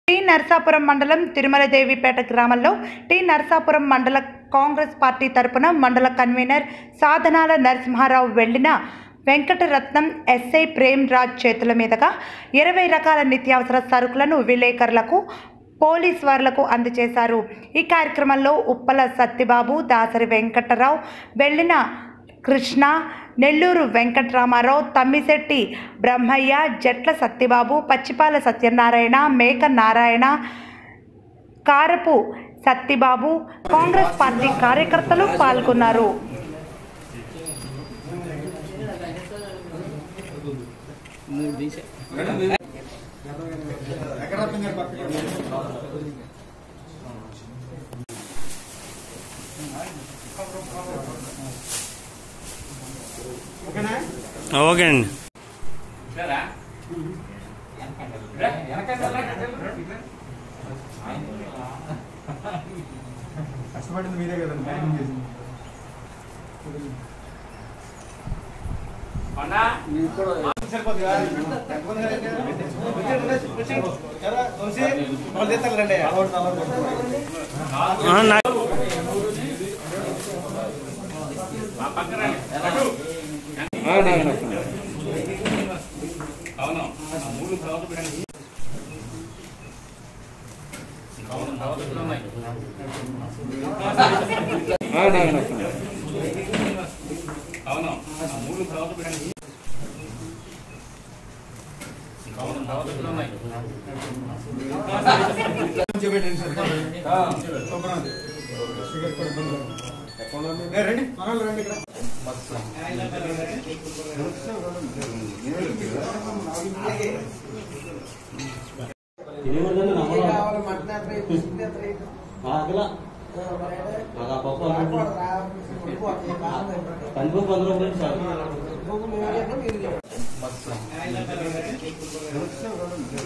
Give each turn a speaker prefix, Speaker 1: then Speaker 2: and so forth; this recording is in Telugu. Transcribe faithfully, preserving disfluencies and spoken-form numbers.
Speaker 1: टी నర్సాపురం మండలం తిరుమలదేవిపేట గ్రామంలో టీ నర్సాపురం మండల కాంగ్రెస్ పార్టీ తరపున మండల కన్వీనర్ సాధనాల నరసింహారావు వెళ్లిన వెంకటరత్నం ఎస్ఐ ప్రేమ్ రాజ్ చేతుల మీదుగా ఇరవై రకాల నిత్యావసర సరుకులను విలేకరులకు పోలీస్ వారులకు అందజేశారు। ఈ కార్యక్రమంలో ఉప్పల సత్యబాబు, దాసరి వెంకటరావు, వెళ్లిన కృష్ణ, నెల్లూరు వెంకటరామారావు, తమ్మిశెట్టి బ్రహ్మయ్య, జట్ల సత్యబాబు, పచ్చిపాల సత్యనారాయణ, మేక నారాయణ, కారపు సత్యబాబు, కాంగ్రెస్ పార్టీ కార్యకర్తలు పాల్గొన్నారు।
Speaker 2: ఓకే అండి।
Speaker 3: కష్టపడింది మీరే కదండి, ప్యాకింగ్ చేసింది। రండి మనల్ని రండి ఇక్కడ
Speaker 4: पंद्रह पंद्रह मिनट साल